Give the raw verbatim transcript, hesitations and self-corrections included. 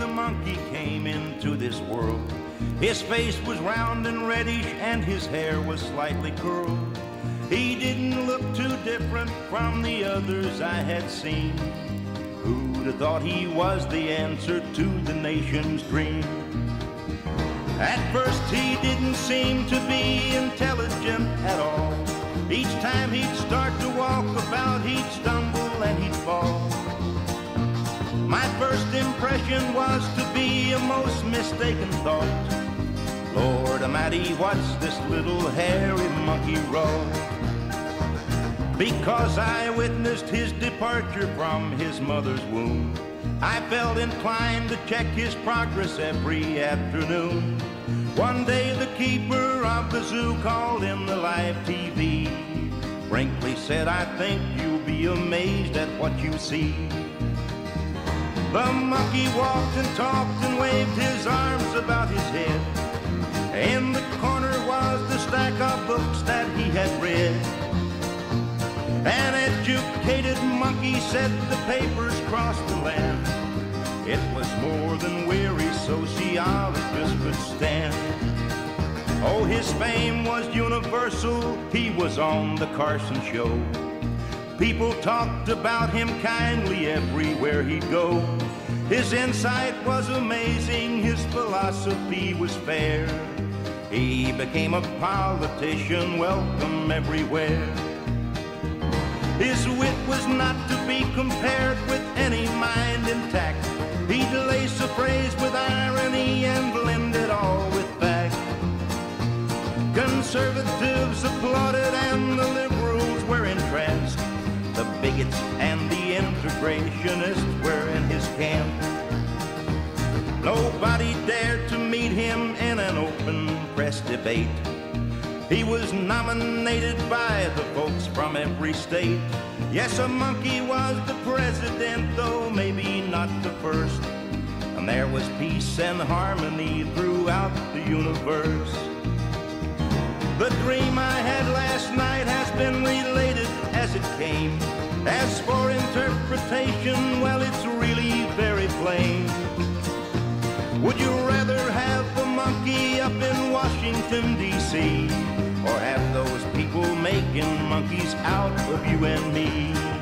a monkey came into this world. His face was round and reddish and his hair was slightly curled. He didn't look too different from the others I had seen. Who'd have thought he was the answer to the nation's dream? At first he didn't seem to be intelligent at all. Each time he'd start to walk about, he'd stumble and he'd fall. My first impression was to be a most mistaken thought. Lord Almighty, what's this little hairy monkey wrought? Because I witnessed his departure from his mother's womb, I felt inclined to check his progress every afternoon. One day the keeper of the zoo called in the live T V. Brinkley said, I think you'll be amazed at what you see. The monkey walked and talked and waved his arms about his head. In the corner was the stack of books that he had read. An educated monkey said the papers crossed the land. It was more than weary sociologists could stand. Oh, his fame was universal, he was on the Carson show. People talked about him kindly everywhere he'd go. His insight was amazing, his philosophy was fair. He became a politician, welcome everywhere. His wit was not to be compared with any mind intact. He'd lace a phrase with irony and blend it all with fact. Conservatives applauded and the liberals were entranced. The bigots and the integrationists were in his camp. Nobody dared to meet him in an open press debate. He was nominated by the folks from every state. Yes, a monkey was the president, though maybe not the first. And there was peace and harmony throughout the universe. The dream I had last night has been related as it came. As for interpretation, well, it's really very plain. Would you rather have a monkey up in Washington, D C, or have those people making monkeys out of you and me?